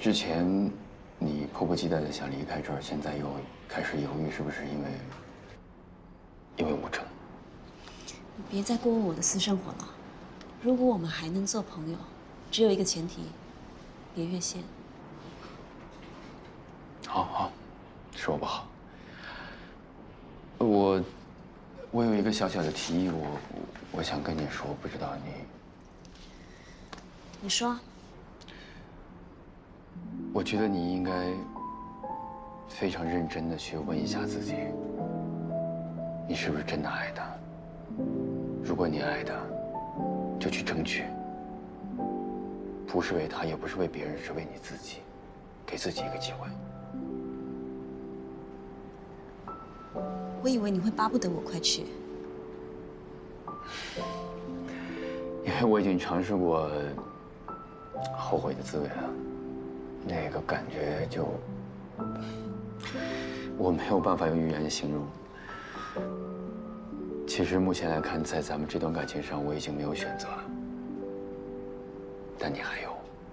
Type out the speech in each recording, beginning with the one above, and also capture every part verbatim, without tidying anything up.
之前你迫不及待的想离开这儿，现在又开始犹豫，是不是因为因为吴成？ 你别再过问我的私生活了。如果我们还能做朋友，只有一个前提，别越线。 好好，说不好。我我有一个小小的提议，我我想跟你说，不知道你。 你说。 我觉得你应该非常认真的去问一下自己，你是不是真的爱他？如果你爱他，就去争取，不是为他，也不是为别人，是为你自己，给自己一个机会。 我以为你会巴不得我快去， 因为我已经尝试过后悔的滋味了，那个感觉就我没有办法用语言形容。其实目前来看，在咱们这段感情上，我已经没有选择了，但你还有。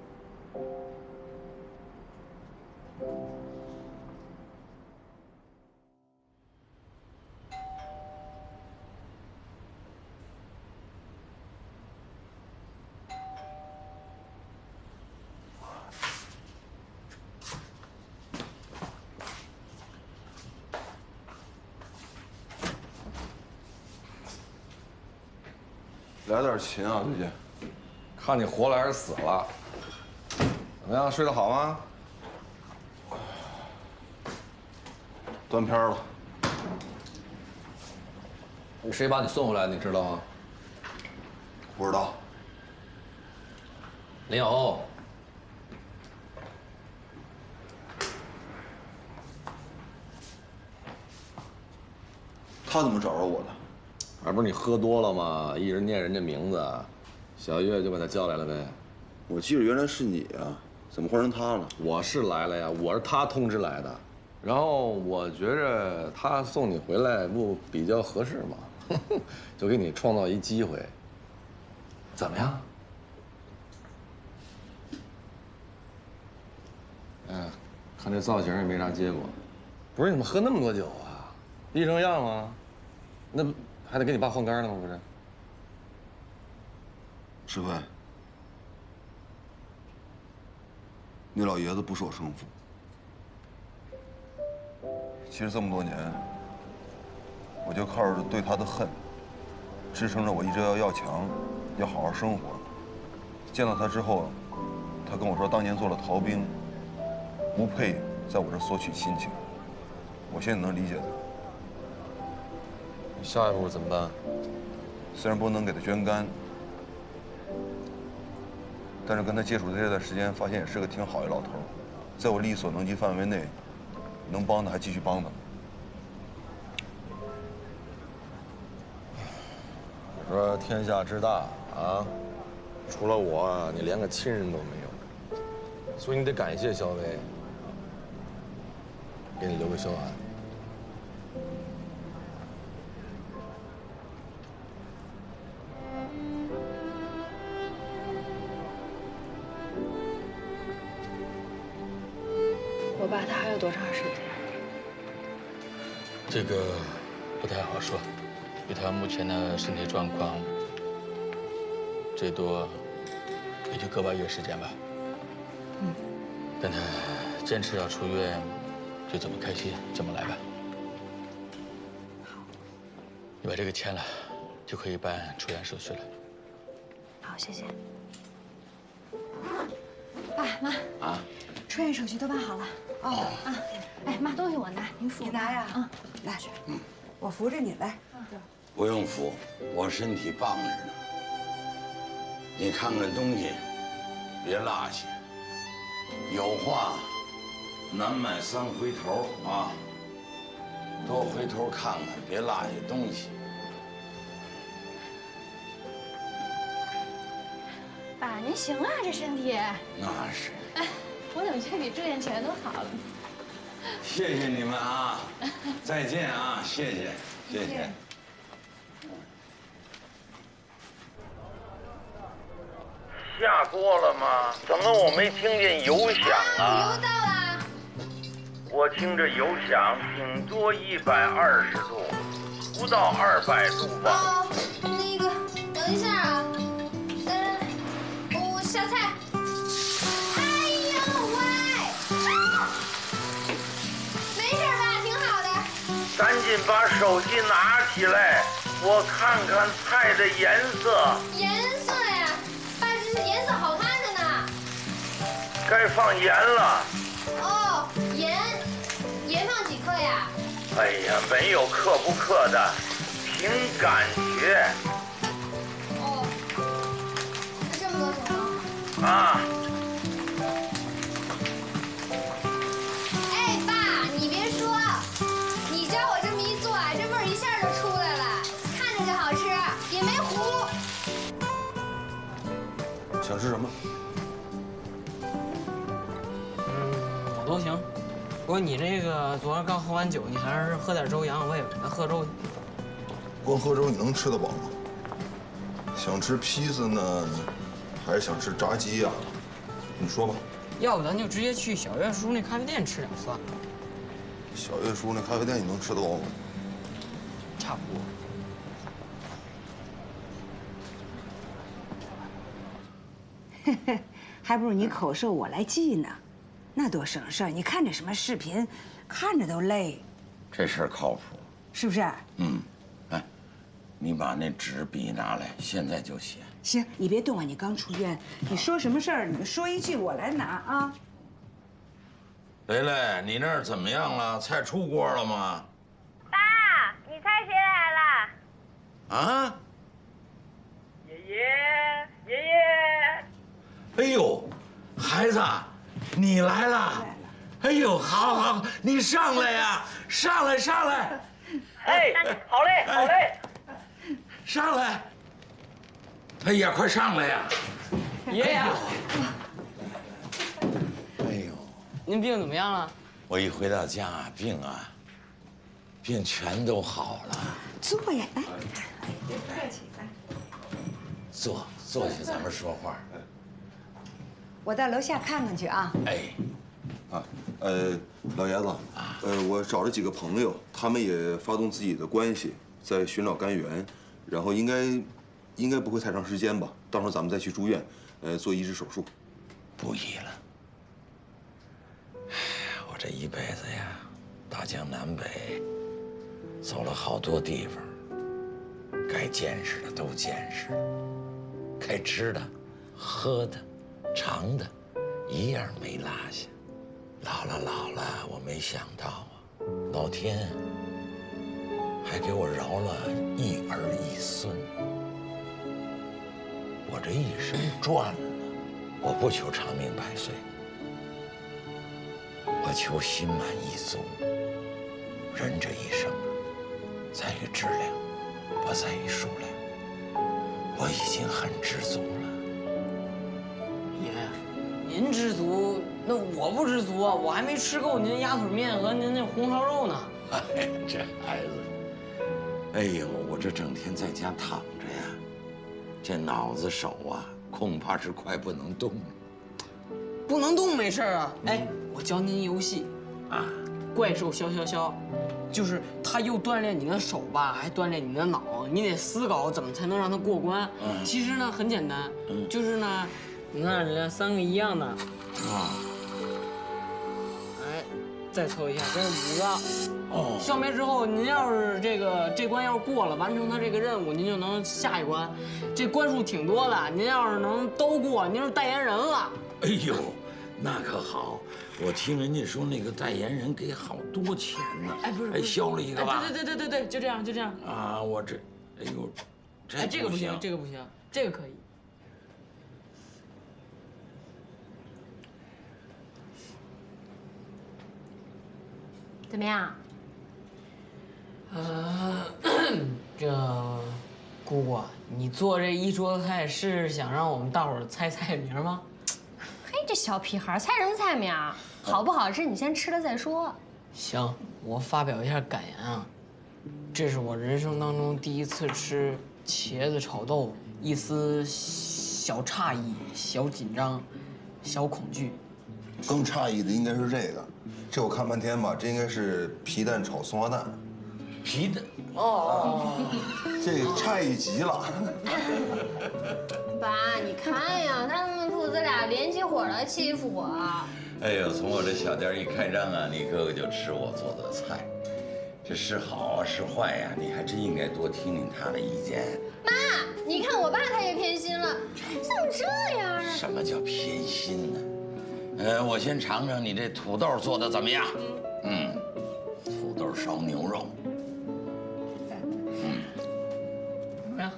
来点勤啊，最近。 看你活了还是死了？怎么样，睡得好吗？ 断片了。 谁把你送回来的？你知道吗？ 不知道。 林小欧。 他怎么找着我的？ 而不是你喝多了吗？一直念人家名字，小月就把他叫来了呗。 我记得原来是你啊，怎么换成他了？ 我是来了呀，我是他通知来的。然后我觉着他送你回来不比较合适吗？就给你创造一机会。怎么样？嗯，看这造型也没啥结果。不是你怎么喝那么多酒啊？医生药吗？那不。还得给你爸换肝呢吗？不是。 石辉，你老爷子不是我生父。其实这么多年，我就靠着对他的恨，支撑着我一直要要强，要好好生活。见到他之后，他跟我说，当年做了逃兵，不配在我这索取亲情。我现在能理解他。 下一步怎么办？ 虽然不能给他捐肝，但是跟他接触的这段时间，发现也是个挺好的老头，在我力所能及范围内，能帮他还继续帮他。 我说天下之大啊，除了我啊，你连个亲人都没有，所以你得感谢肖薇，给你留个萧安。 我爸他还有多长时间？ 这个不太好说，以他目前的身体状况，最多也就个把月时间吧。嗯，但他坚持要出院，就怎么开心怎么来吧。 好， 你把这个签了，就可以办出院手续了。 好，谢谢。爸妈啊， 出院手续都办好了。哦啊，哎妈，东西我拿，您扶。 你拿呀？ 啊， 来，嗯，我扶着你来。 不用扶，我身体棒着呢。你看看东西，别落下。有话难迈三回头啊，多回头看看，别落下东西。 爸，您行啊，这身体。 那是。 哎，我怎么觉得比住院前都好了呢？ 谢谢你们啊！再见啊！谢谢，谢谢。 下锅了吗？怎么我没听见油响啊？ 油到了。 我听着油响，顶多一百二十度，不到二百度吧。 哦，那个，等一下啊，来来来，我下菜。哎呦喂！啊，没事吧？挺好的。 赶紧把手机拿起来，我看看菜的颜色。 颜色呀，爸，这是颜色好看的呢。 该放盐了。 哦，盐，盐放几克呀？ 哎呀，没有克不克的，凭感觉。 哦，就这么多种吗？ 啊。 哎，爸，你别说，你教我这么一做啊，这味儿一下就出来了，看着就好吃，也没糊。 想吃什么？ 嗯，我都行。不过你这个昨儿刚喝完酒，你还是喝点粥养养胃吧。咱喝粥去。 光喝粥你能吃得饱吗？想吃披萨呢，还是想吃炸鸡呀？你说吧。 要不咱就直接去小月叔那咖啡店吃点算了。 小月叔那咖啡店你能吃得饱吗？ 差不多。 嘿嘿，还不如你口授我来记呢，那多省事儿。你看这什么视频，看着都累， 这事儿靠谱， 是不是？ 嗯，哎，你把那纸笔拿来，现在就写。 行，你别动啊，你刚出院，你说什么事儿，你说一句，我来拿啊。 雷雷，你那儿怎么样了？菜出锅了吗？ 爸，你猜谁来了？ 啊？ 爷爷，爷爷。 哎呦，孩子，你来了！哎呦，好好，你上来呀，上来上来！ 哎，好嘞，好嘞， 上来！哎呀，快上来呀！ 爷爷， 哎呦， 您病怎么样了？ 我一回到家，病啊，病全都好了。 坐呀，来，别客气，来。 坐坐下，咱们说话。 我到楼下看看去啊。 哎， 啊，呃，老爷子，呃，我找了几个朋友，他们也发动自己的关系，在寻找肝源，然后应该，应该不会太长时间吧。到时候咱们再去住院，呃，做移植手术。 不易了。哎，我这一辈子呀，大江南北，走了好多地方，该见识的都见识了，该吃的、喝的、尝的，一样没落下。老了老了，我没想到啊，老天还给我饶了一儿一孙。我这一生赚了呢，我不求长命百岁，我求心满意足。人这一生啊，在于质量，不在于数量。我已经很知足了。 爷爷，您知足，那我不知足啊！我还没吃够您鸭腿面和您那红烧肉呢。 哎，这孩子，哎呦，我这整天在家躺着呀，这脑子手啊，恐怕是快不能动了。 不能动没事啊。哎，我教您游戏， 啊， 怪兽消消消，就是它又锻炼你的手吧，还锻炼你的脑，你得思考怎么才能让它过关。 嗯其实呢很简单， 嗯就是呢，你看这三个一样的， 啊， 哎，再凑一下，这是五个。 哦， 消灭之后，您要是这个这关要是过了，完成它这个任务，您就能下一关。这关数挺多的，您要是能都过，您是代言人了。 哎呦，那可好，我听人家说那个代言人给好多钱呢。 哎，不是， 还削了一个吧？ 对对对对对，就这样就这样。 啊，我这，哎呦，这哎，这个不行，这个不行，这个可以。 怎么样？ 呃，这姑姑，你做这一桌子菜是想让我们大伙儿猜菜名吗？ 嘿，这小屁孩猜什么菜名？好不好吃你先吃了再说。 行，我发表一下感言啊，这是我人生当中第一次吃茄子炒豆腐，一丝小诧异、小紧张、小恐惧。 更诧异的应该是这个，这我看半天吧，这应该是皮蛋炒松花蛋。 皮蛋哦， 这诧异极了。 爸，你看呀，他们父子俩联起伙来欺负我。 哎呦，从我这小店一开张啊，你哥哥就吃我做的菜，这是好啊是坏呀、啊，你还真应该多听听他的意见。 妈，你看我爸他也偏心了，怎么这样啊？ 什么叫偏心呢？呃，我先尝尝你这土豆做的怎么样？嗯，土豆烧牛肉。嗯， 怎么样？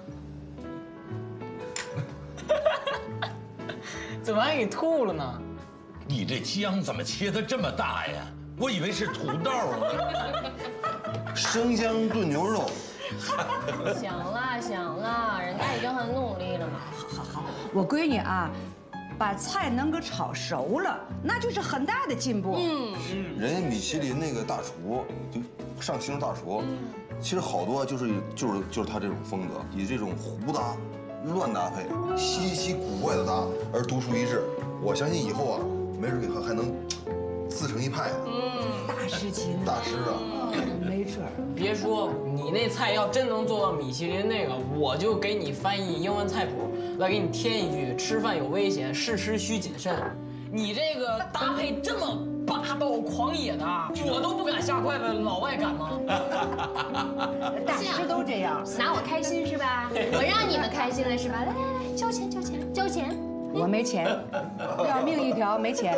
怎么还给吐了呢？ 你这姜怎么切的这么大呀？我以为是土豆呢。 生姜炖牛肉。 行了行了，人家已经很努力了嘛。 好好好，我闺女啊，把菜能够炒熟了，那就是很大的进步。 嗯嗯，人家米其林那个大厨就上星大厨，其实好多就是就是就是他这种风格，以这种胡搭、乱搭配、稀奇古怪的搭而独树一帜。我相信以后啊，没准以后还能自成一派呢。 嗯，大师级呢？ 大师啊， 没准儿。 别说你那菜要真能做到米其林那个，我就给你翻译英文菜谱，再给你添一句：吃饭有危险，试吃需谨慎。你这个搭配这么霸道狂野的，我都不敢下筷子，老外敢吗？ 大师都这样， 拿我开心是吧？我让你们开心了是吧？来来来，交钱交钱交钱。 我没钱，要命一条，没钱。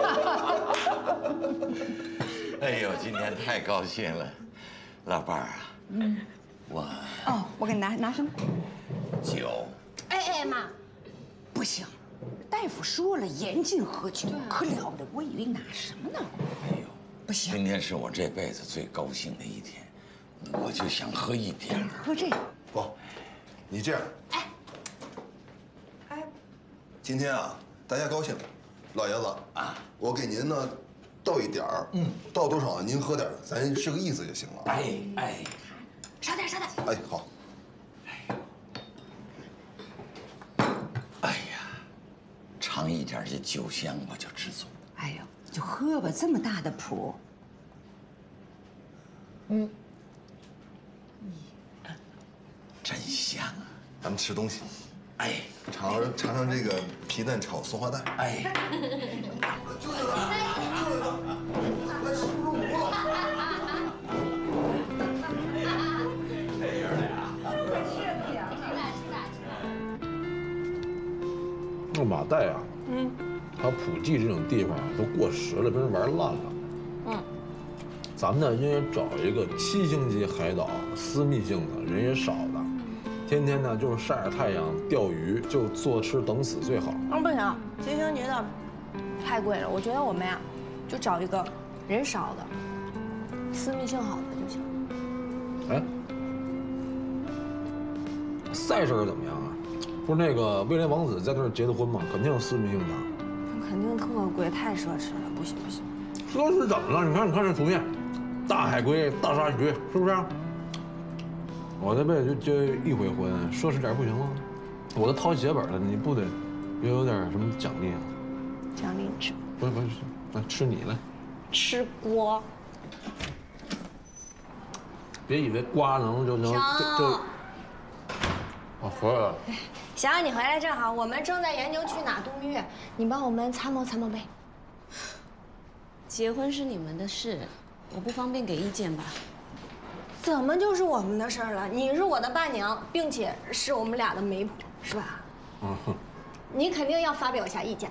哎呦，今天太高兴了，老伴儿啊，嗯，我哦，我给你拿拿什么？ 酒。 哎哎妈， 不行，大夫说了严禁喝酒，可了得，我以为拿什么呢？ 哎呦， 不行， 今天是我这辈子最高兴的一天，我就想喝一点儿。 喝这个。 不，你这样。 哎， 哎， 今天啊，大家高兴，老爷子啊，我给您呢倒一点儿，嗯，倒多少您喝点儿，咱是个意思就行了。 哎哎， 少点少点。 哎，好。 哎呀，尝一点这酒香我就知足。 哎呦，就喝吧，这么大的谱。 嗯，真香啊！ 咱们吃东西。 哎， 尝尝尝这个皮蛋炒松花蛋。 哎， 就是它，就是它，来吃不中锅了。 这样的呀？ 那马代啊，嗯，它普济这种地方都过时了，被人玩烂了。嗯，咱们呢应该找一个七星级海岛，私密性的，人也少的。天天呢就是晒着太阳钓鱼，就坐吃等死最好。 嗯，不行，七星级的太贵了。我觉得我们呀，就找一个人少的、私密性好的就行。 哎，赛事怎么样啊？不是那个威廉王子在那儿结的婚吗？肯定是私密性的。 那肯定特贵，太奢侈了，不行不行。 奢侈怎么了？你看，你看这图片，大海龟、大鲨鱼，是不是？我这辈子就结一回婚，奢侈点不行吗？我都掏血本了，你不得也有点什么奖励啊？ 奖励你吃？ 不是不是，来吃你来。 吃锅。 别以为瓜能就能就就。我回来了。 想你回来正好，我们正在研究去哪度蜜月，你帮我们参谋参谋呗。 结婚是你们的事，我不方便给意见吧。 怎么就是我们的事儿了？你是我的伴娘，并且是我们俩的媒婆，是吧？ 嗯， 你肯定要发表一下意见。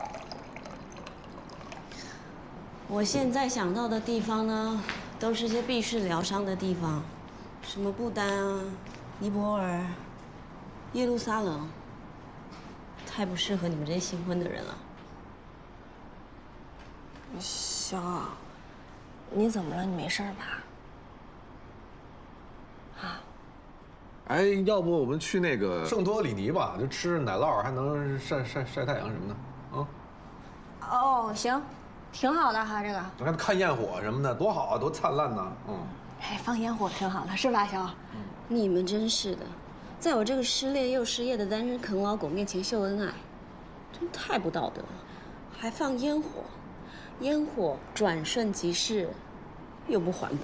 我现在想到的地方呢，都是些避世疗伤的地方，什么不丹啊、尼泊尔、耶路撒冷，太不适合你们这些新婚的人了。 肖，你怎么了？你没事吧？啊？ 哎，要不我们去那个圣多里尼吧？就吃奶酪，还能晒晒晒太阳什么的，啊？ 哦，行，挺好的哈，这个。 你看看焰火什么的，多好啊，多灿烂呐！嗯。 哎，放烟火挺好的，是吧，肖？ 你们真是的， 在我这个失恋又失业的单身啃老狗面前秀恩爱，真太不道德了，还放烟火，烟火转瞬即逝，又不环保。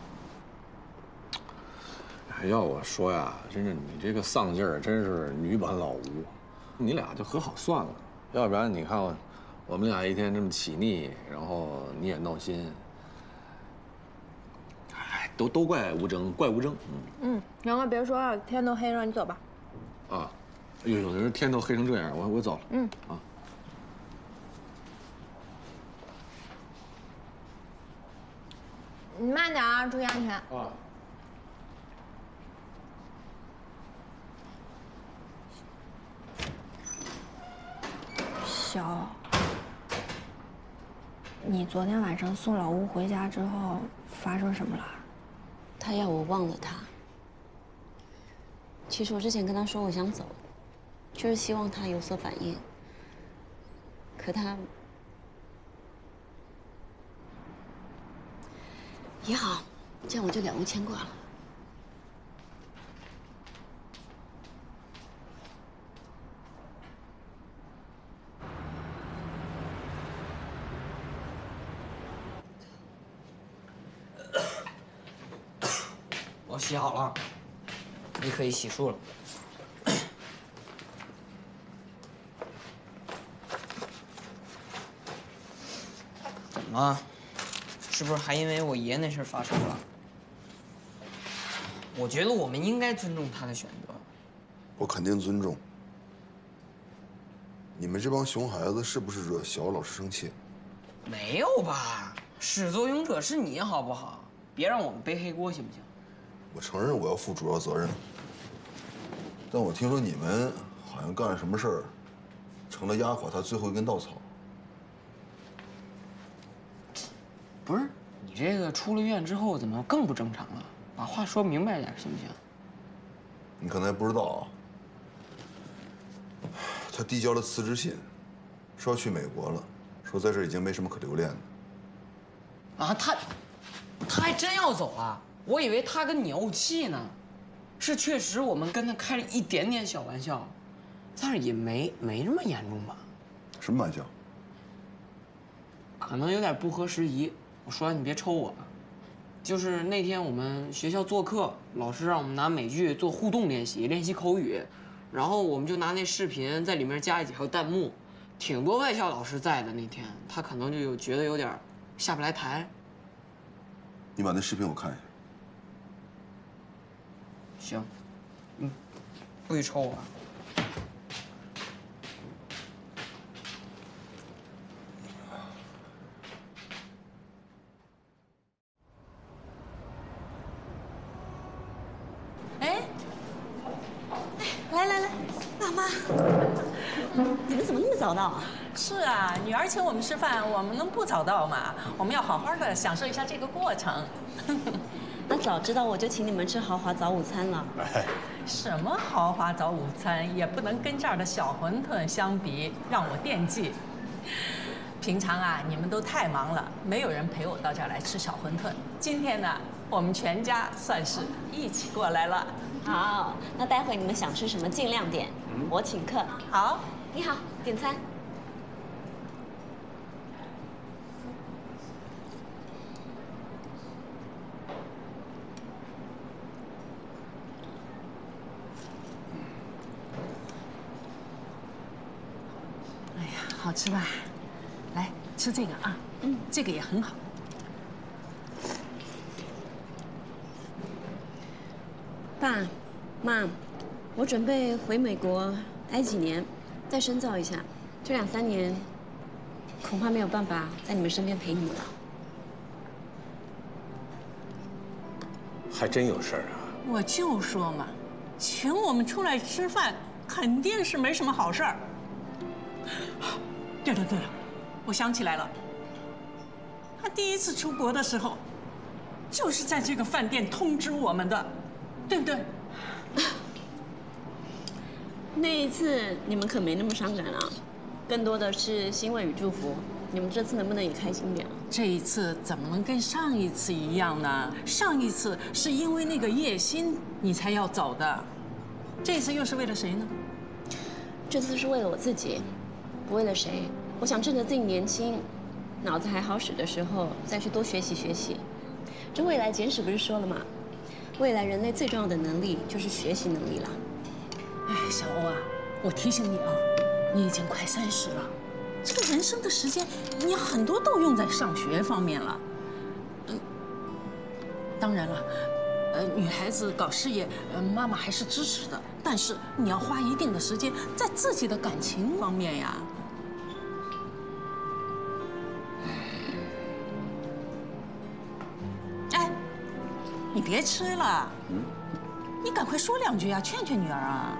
哎，要我说呀，真是你这个丧劲儿，真是女版老吴。你俩就和好算了，要不然你看我，我们俩一天这么起腻，然后你也闹心。 都都怪吴征，怪吴征。 嗯，杨哥别说了，天都黑了，你走吧。 啊，哎呦，有的人天都黑成这样，我我走了。 嗯啊。 你慢点啊，注意安全。 啊。 小，你昨天晚上送老吴回家之后发生什么了？ 他要我忘了他。其实我之前跟他说我想走，就是希望他有所反应。可他也好，这样我就了无牵挂了。 我洗好了，你可以洗漱了。怎么了？是不是还因为我爷那事发愁了？我觉得我们应该尊重他的选择。 我肯定尊重。你们这帮熊孩子是不是惹小老师生气？ 没有吧？始作俑者是你，好不好？别让我们背黑锅，行不行？ 我承认我要负主要责任，但我听说你们好像干了什么事儿，成了压垮他最后一根稻草。 不是，你这个出了院之后怎么更不正常了？把话说明白点，行不行？ 你可能还不知道啊，他递交了辞职信，说要去美国了，说在这儿已经没什么可留恋的。 啊，他，他还真要走啊？ 我以为他跟你怄气呢，是确实我们跟他开了一点点小玩笑，但是也没没那么严重吧？ 什么玩笑？ 可能有点不合时宜，我说完你别抽我啊。就是那天我们学校做客，老师让我们拿美剧做互动练习，练习口语，然后我们就拿那视频在里面加几条弹幕，挺多外校老师在的那天，他可能就有觉得有点下不来台。 你把那视频我看一下。 行，嗯，不许抽我啊！ 哎，来来来，爸妈，你们怎么那么早到啊？ 是啊，女儿请我们吃饭，我们能不早到吗？我们要好好的享受一下这个过程。 那早知道我就请你们吃豪华早午餐了。 哎，什么豪华早午餐也不能跟这儿的小馄饨相比，让我惦记。平常啊，你们都太忙了，没有人陪我到这儿来吃小馄饨。今天呢，我们全家算是一起过来了。 好，那待会你们想吃什么尽量点，我请客。 好， 你好，点餐。 好吃吧？来吃这个啊，嗯，这个也很好。 爸，妈，我准备回美国待几年，再深造一下。这两三年，恐怕没有办法在你们身边陪你们了。 还真有事儿啊！ 我就说嘛，请我们出来吃饭，肯定是没什么好事儿。 对了对了，我想起来了，他第一次出国的时候，就是在这个饭店通知我们的，对不对？ 那一次你们可没那么伤感啊，更多的是欣慰与祝福。你们这次能不能也开心点？ 这一次怎么能跟上一次一样呢？上一次是因为那个叶心你才要走的， 这次又是为了谁呢？ 这次是为了我自己，不为了谁。我想趁着自己年轻，脑子还好使的时候，再去多学习学习。这未来简史不是说了吗？未来人类最重要的能力就是学习能力了。 哎，小欧啊，我提醒你啊，你已经快三十了，这个人生的时间，你要很多都用在上学方面了。嗯，当然了。 呃，女孩子搞事业，呃，妈妈还是支持的。但是你要花一定的时间在自己的感情方面呀。哎，你别吃了，嗯，你赶快说两句啊，劝劝女儿啊。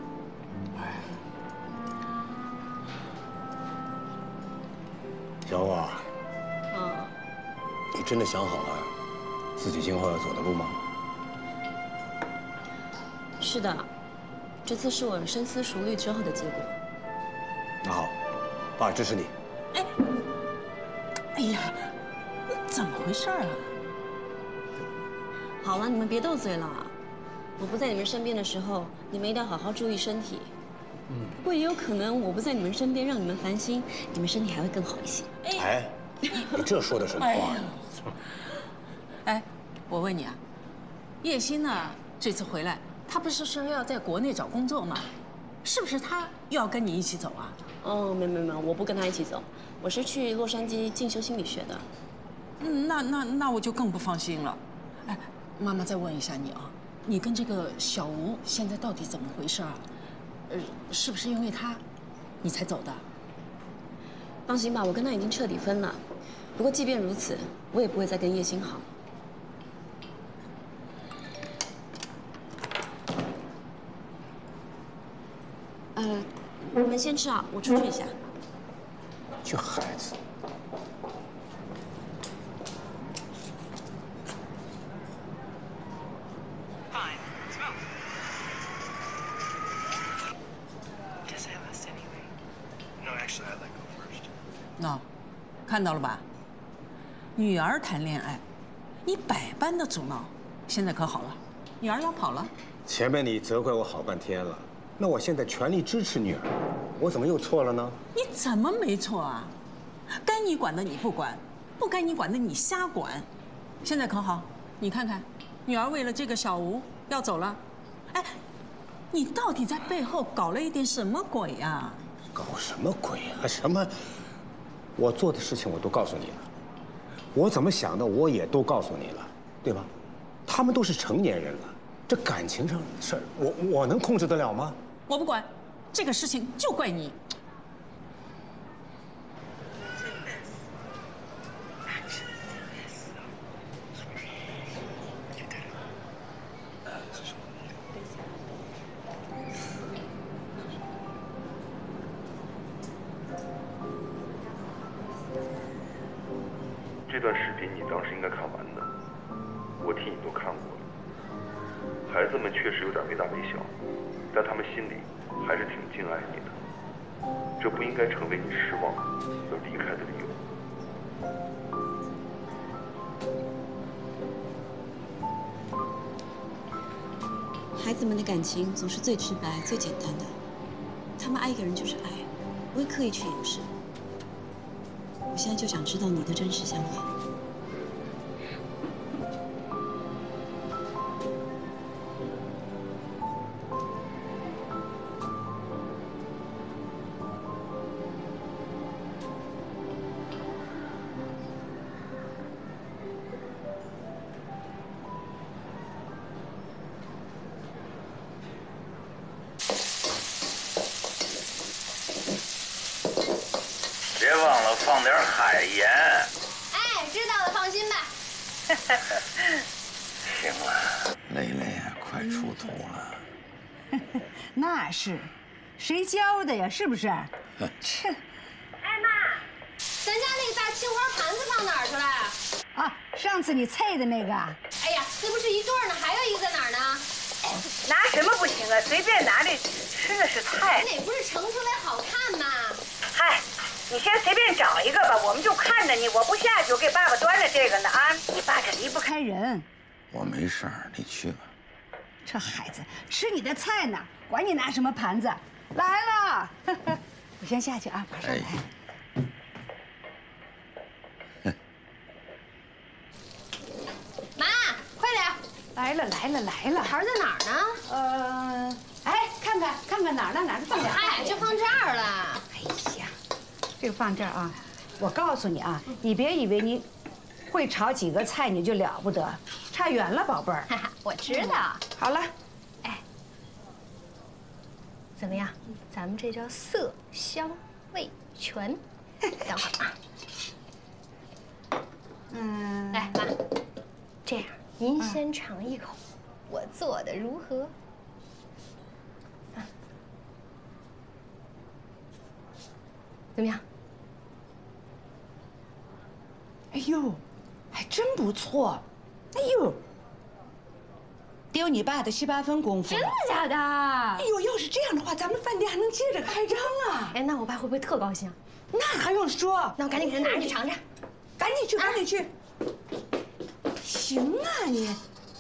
小欧啊， 嗯， 你真的想好了自己今后要走的路吗？ 是的，这次是我深思熟虑之后的结果。 那好，爸支持你。 哎，哎呀，怎么回事啊？ 好了，你们别斗嘴了。我不在你们身边的时候，你们一定要好好注意身体。嗯。不过也有可能我不在你们身边，让你们烦心，你们身体还会更好一些。 哎，你这说的什么话呀？ 哎，我问你啊，叶欣呢？这次回来。 他不是说要在国内找工作吗？是不是他又要跟你一起走啊？ 哦，没没没，我不跟他一起走，我是去洛杉矶进修心理学的。 嗯，那那那我就更不放心了。哎，妈妈再问一下你啊，你跟这个小吴现在到底怎么回事啊？呃，是不是因为他，你才走的？ 放心吧，我跟他已经彻底分了。不过即便如此，我也不会再跟叶欣好。 呃，你们先吃啊，我出去一下。 这孩子， 那，看到了吧？女儿谈恋爱，你百般的阻挠，现在可好了，女儿要跑了。 前面你责怪我好半天了。 那我现在全力支持女儿，我怎么又错了呢？ 你怎么没错啊？该你管的你不管，不该你管的你瞎管。现在可好？你看看，女儿为了这个小吴要走了，哎，你到底在背后搞了一点什么鬼呀？ 搞什么鬼啊？什么？我做的事情我都告诉你了，我怎么想的我也都告诉你了，对吧？他们都是成年人了，这感情上的事儿，我我能控制得了吗？ 我不管，这个事情就怪你。 这段视频你当时应该看完的，我替你都看过了。孩子们确实有点没大没小。 但他们心里还是挺敬爱你的，这不应该成为你失望而离开的理由。孩子们的感情总是最直白、最简单的，他们爱一个人就是爱，不会刻意去掩饰。我现在就想知道你的真实想法。 别忘了放点海盐。 哎，知道了，放心吧。 行了，蕾蕾呀，快出土了。 那是，谁教的呀？是不是？这。 哎妈，咱家那个大青花盘子放哪儿去了？ 啊，上次你菜的那个。 哎呀，那不是一对儿呢，还有一个在哪儿呢？ 拿什么不行啊？随便拿这吃的是菜。 哪不是盛出来好看吗？ 嗨。 你先随便找一个吧，我们就看着你。我不下去，我给爸爸端着这个呢啊！你爸这离不开人。 我没事儿，你去吧。 这孩子吃你的菜呢，管你拿什么盘子。来了，我先下去啊，马上来。 妈，快点！ 来了来了来了， 盘在哪儿呢？ 呃，哎，看看看看哪儿呢？哪儿放点？ 哎，就放这儿了。 哎呀，这个放这儿啊。我告诉你啊，你别以为你会炒几个菜你就了不得，差远了，宝贝儿。 我知道。 好了， 哎，怎么样？咱们这叫色香味全。等会儿啊。 嗯。 来，妈，这样您先尝一口，我做的如何？啊，怎么样？ 哎呦，还真不错。哎呦，得有你爸的七八分功夫。 真的假的？ 哎呦，要是这样的话，咱们饭店还能接着开张啊！ 哎，那我爸会不会特高兴？ 那还用说？ 那我赶紧给他拿着去尝尝。 赶紧去，赶紧去。行啊，你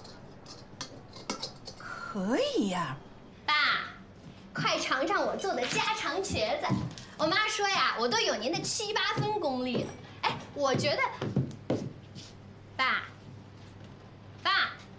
可以呀。 爸，快尝尝我做的家常茄子。我妈说呀，我都有您的七八分功力了。哎，我觉得，爸，爸。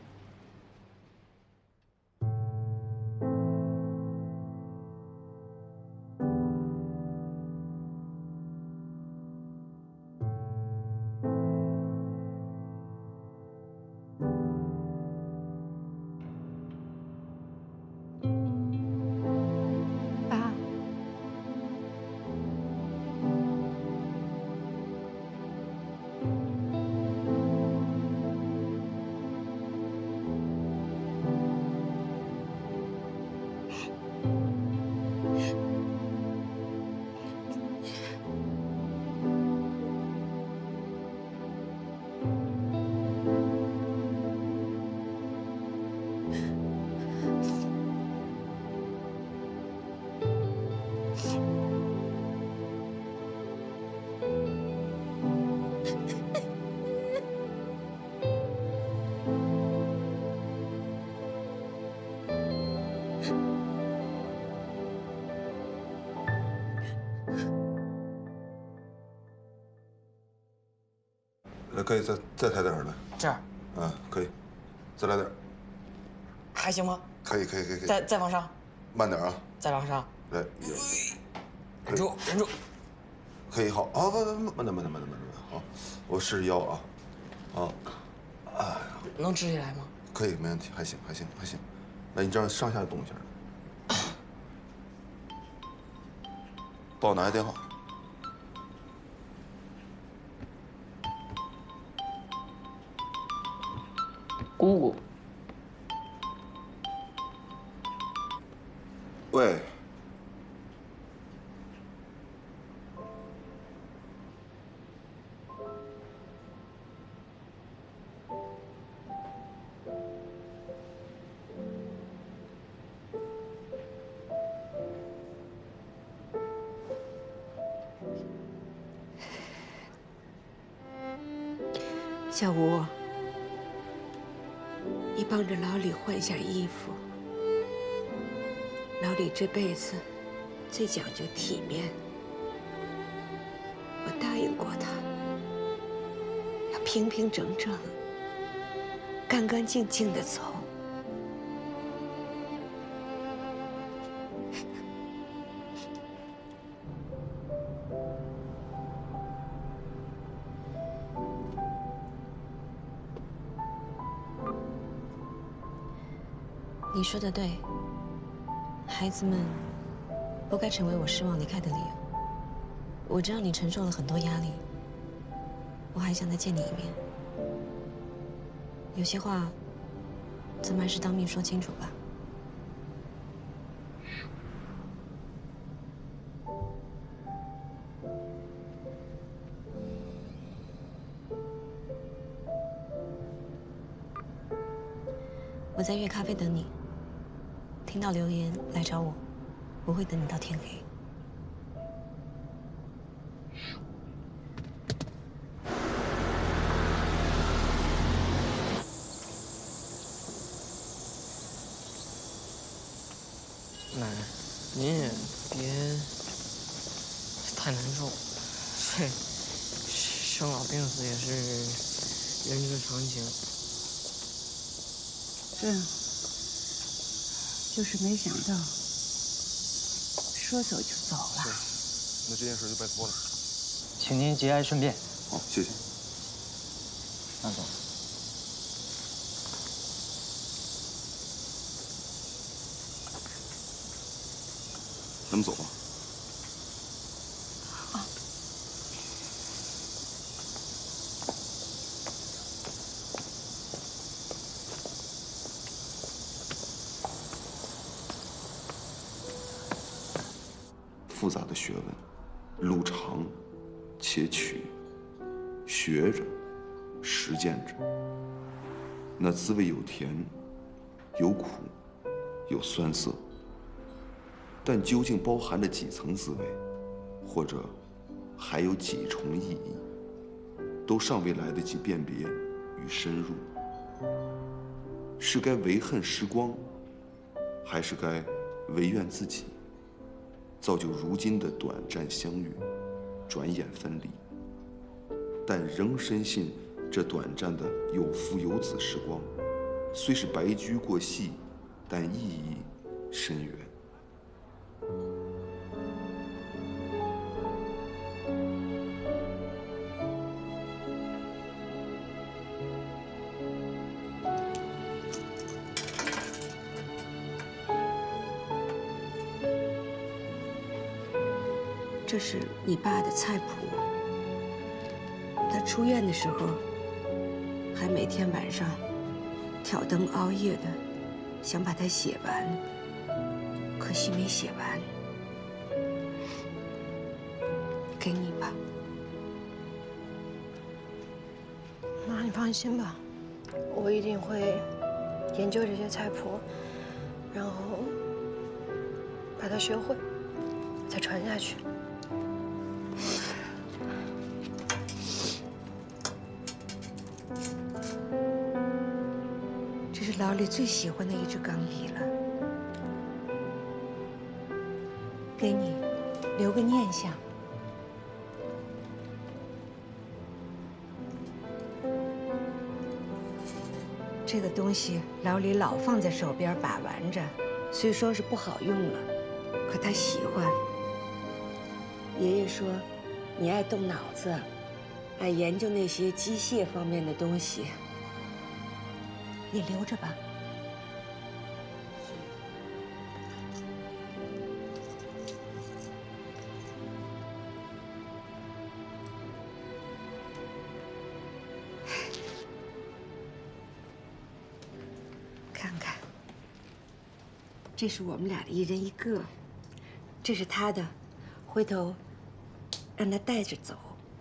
来，可以再再抬点儿来。 这儿。 嗯，可以，再来点儿。 还行吗？ 可以，可以，可以，可以。 再再往上。 慢点啊。 再往上。 来， 忍住，忍住。 可以，好啊，慢慢慢慢慢慢慢慢慢，好，我试试腰啊，好，哎呀， 能直起来吗？ 可以，没问题，还行，还行，还行。来，你这样上下动一下。帮我拿下电话。 姑姑。 喂。 小吴，你帮着老李换下衣服。老李这辈子最讲究体面，我答应过他，要平平整整、干干净净的走。 你说的对，孩子们不该成为我失望离开的理由。我知道你承受了很多压力，我还想再见你一面。有些话，咱们还是当面说清楚吧。我在月咖啡等你。听到留言来找我，不会等你到天黑。 您也别太难受，这生老病死也是人之常情。 是，就是没想到说走就走了。 那这件事就拜托了。 请您节哀顺变。 好，谢谢。 那走。 咱们走吧。 啊。 复杂的学问，路长且曲，学着，实践着，那滋味有甜，有苦，有酸涩。但究竟包含着几层滋味，或者还有几重意义，都尚未来得及辨别与深入。是该唯恨时光，还是该唯怨自己，造就如今的短暂相遇，转眼分离。但仍深信这短暂的有父有子时光，虽是白驹过隙，但意义深远。 这是你爸的菜谱。他出院的时候，还每天晚上挑灯熬夜的，想把它写完，可惜没写完。给你吧。 妈，你放心吧，我一定会研究这些菜谱，然后把它学会，再传下去。 这是老李最喜欢的一支钢笔了，给你留个念想。这个东西老李老放在手边把玩着，虽说是不好用了，可他喜欢。爷爷说，你爱动脑子，爱研究那些机械方面的东西，你留着吧。看看，这是我们俩的一人一个，这是他的，回头让他带着走。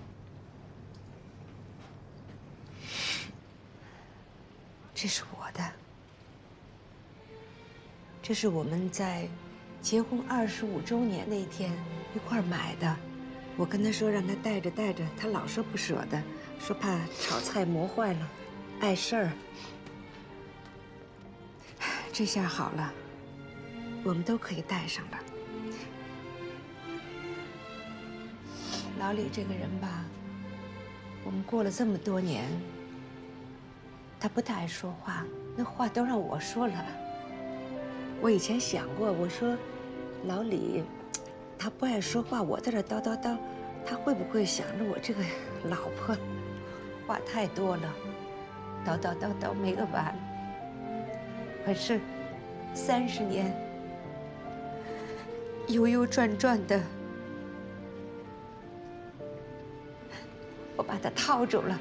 这是我的，这是我们在结婚二十五周年那天一块儿买的。我跟他说让他带着带着，他老说不舍得，说怕炒菜磨坏了，碍事儿。这下好了，我们都可以带上了。老李这个人吧，我们过了这么多年，他不太爱说话，那话都让我说了。我以前想过，我说老李他不爱说话，我在这叨叨叨，他会不会想着我这个老婆话太多了，叨叨叨叨没个完。可是三十年悠悠转转的，我把他套住了。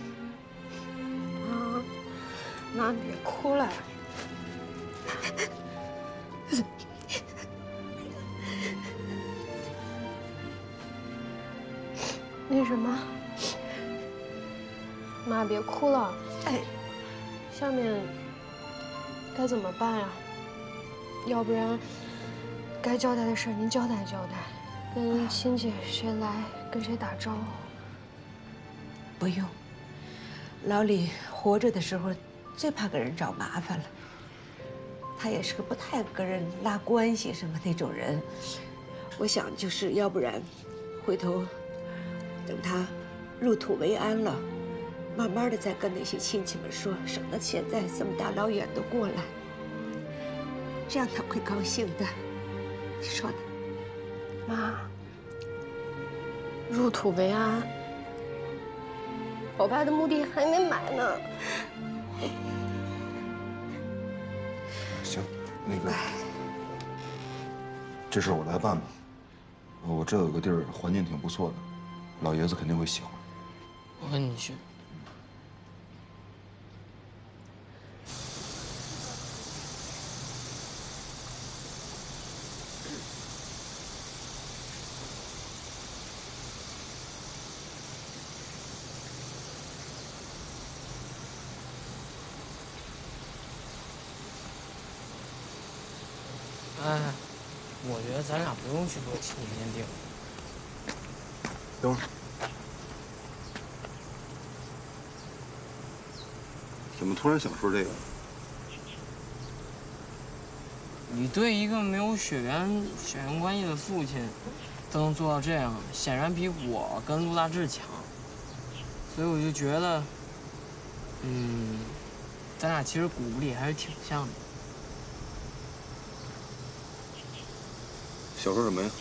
妈，妈别哭了。那什么，妈别哭了。哎，下面该怎么办呀？要不然该交代的事您交代交代，跟亲戚谁来跟谁打招呼。 不用，老李活着的时候最怕给人找麻烦了。 他也是个不太跟人拉关系什么那种人。我想就是要不然，回头等他入土为安了，慢慢的再跟那些亲戚们说，省得现在这么大老远的过来，这样他会高兴的。你说呢？ 妈，入土为安，我爸的墓地还没买呢。 行，那个，这事我来办吧。我这有个地儿，环境挺不错的，老爷子肯定会喜欢。 我跟你去。哎，我觉得咱俩不用去做亲子鉴定。 等会儿，怎么突然想说这个？ 你对一个没有血缘血缘关系的父亲都能做到这样，显然比我跟陆大志强。所以我就觉得，嗯，咱俩其实骨子里还是挺像的。 想说什么呀？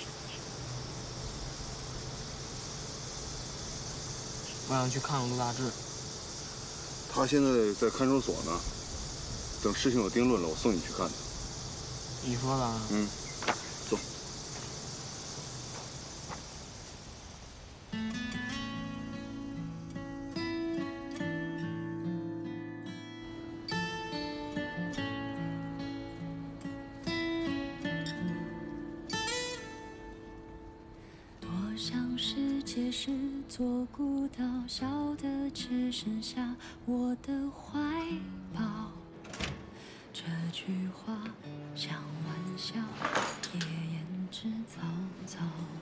我想去看看陆大志。 他现在在看守所呢，等事情有定论了，我送你去看他。 你说的啊？ 嗯，走。 街是座孤岛，小的只剩下我的怀抱。这句话像玩笑，也言之凿凿。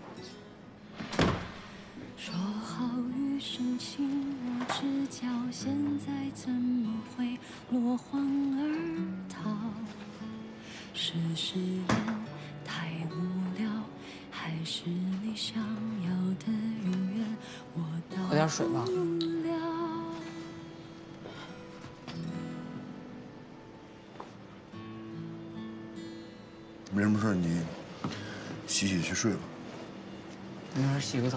说好余生亲我指教，现在怎么会落荒而逃？是誓言太无聊，还是你想要的永远？我到喝点水吧。 没什么事，你洗洗去睡吧。 没事，洗个澡。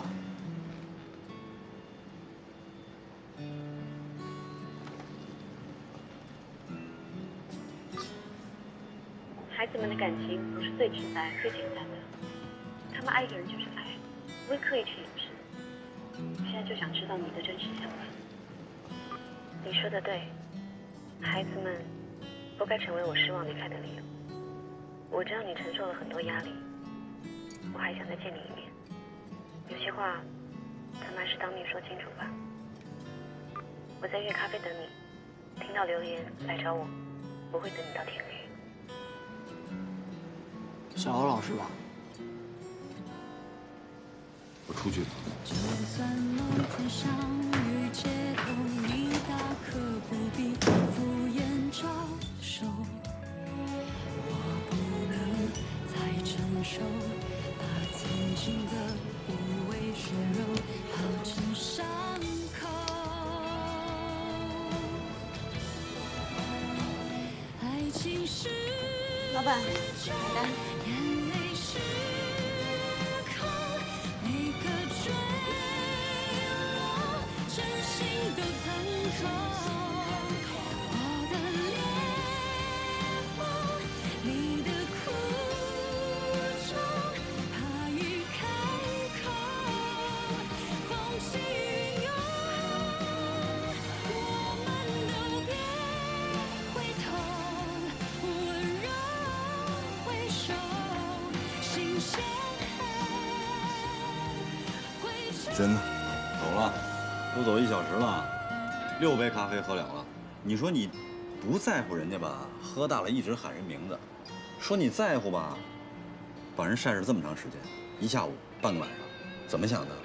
孩子们的感情不是最直白、最简单的，他们爱一个人就是爱，不会刻意去掩饰。现在就想知道你的真实想法。你说的对，孩子们不该成为我失望离开的理由。我知道你承受了很多压力，我还想再见你一面。有些话，咱们还是当面说清楚吧。我在月咖啡等你，听到留言来找我，不会等你到天黑。 小欧老师吧。 我出去。 就算某天相遇街头，你大可不必敷衍招手。我不能再承受，把曾经的无畏血肉化成伤口。爱情是老板，买单。 眼泪是空，每个坠落，真心都疼痛。我的裂缝，你的苦衷，怕一开口，风起云涌。我们都别回头，温柔回首，心先真的。 走了，都走一小时了，六杯咖啡喝凉了。你说你不在乎人家吧，喝大了一直喊人名字；说你在乎吧，把人晒着这么长时间，一下午半个晚上，怎么想的？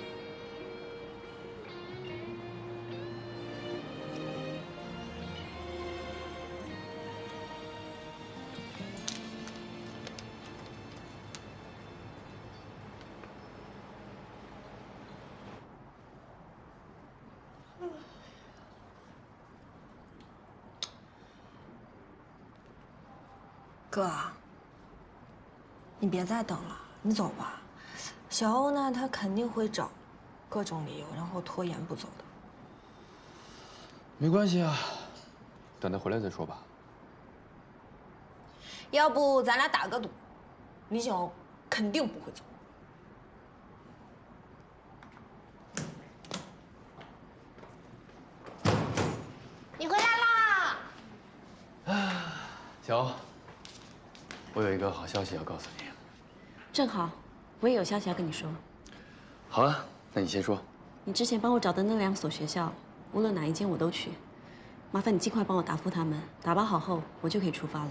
哥，你别再等了，你走吧。小欧呢，他肯定会找各种理由，然后拖延不走的。 没关系啊，等他回来再说吧。 要不咱俩打个赌，李小欧肯定不会走。 你回来啦！ 啊，小欧，我有一个好消息要告诉你。 正好，我也有消息要跟你说。 好啊，那你先说。 你之前帮我找的那两所学校，无论哪一间我都去。麻烦你尽快帮我答复他们，打包好后我就可以出发了。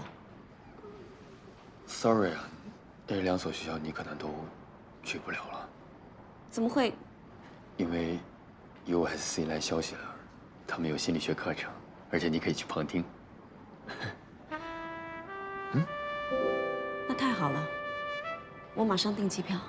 Sorry 啊，那两所学校你可能都去不了了。 怎么会？ 因为 U S C 来消息了，他们有心理学课程，而且你可以去旁听。 嗯，那太好了，我马上订机票。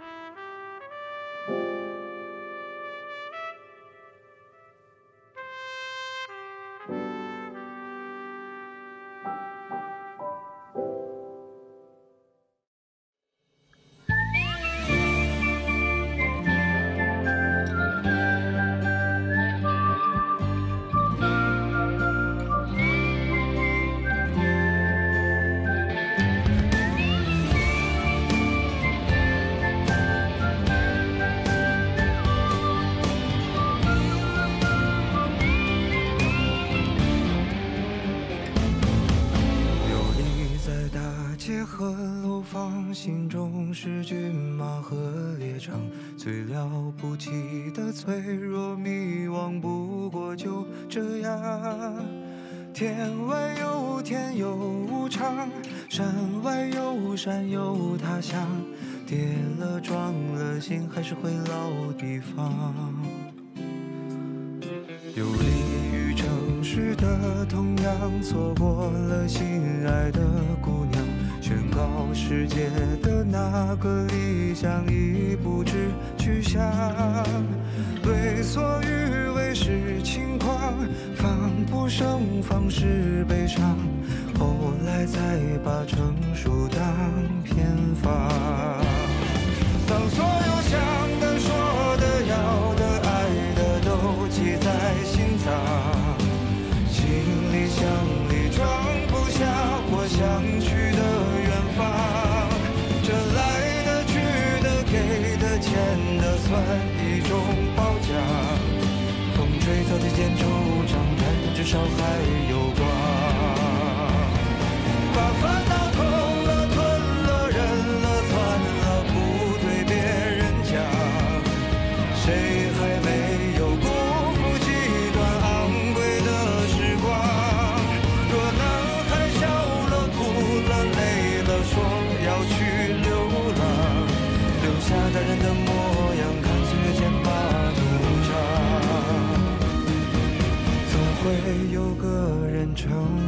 心中是骏马和猎场，最了不起的脆弱迷惘，不过就这样。天外有天有无常，山外有山有他乡，跌了撞了心还是回老地方。游离于城市的同样，错过了心爱的姑娘，宣告世界的那个理想已不知去向。为所欲为是轻狂，防不胜防是悲伤，后来才把成熟当偏方。当所有想的说的要的爱的都记在心脏，行李箱里装不下我想去的远方，这来的去的给的欠的算一种褒奖，风吹草低见惆怅，但至少还有光，把烦恼吞了吞了忍了算了，不对别人讲，谁还没有辜负几段昂贵的时光？若男孩笑了哭了累了说要去流浪，留下大人的模样，看岁月剑拔弩张，总会有个人成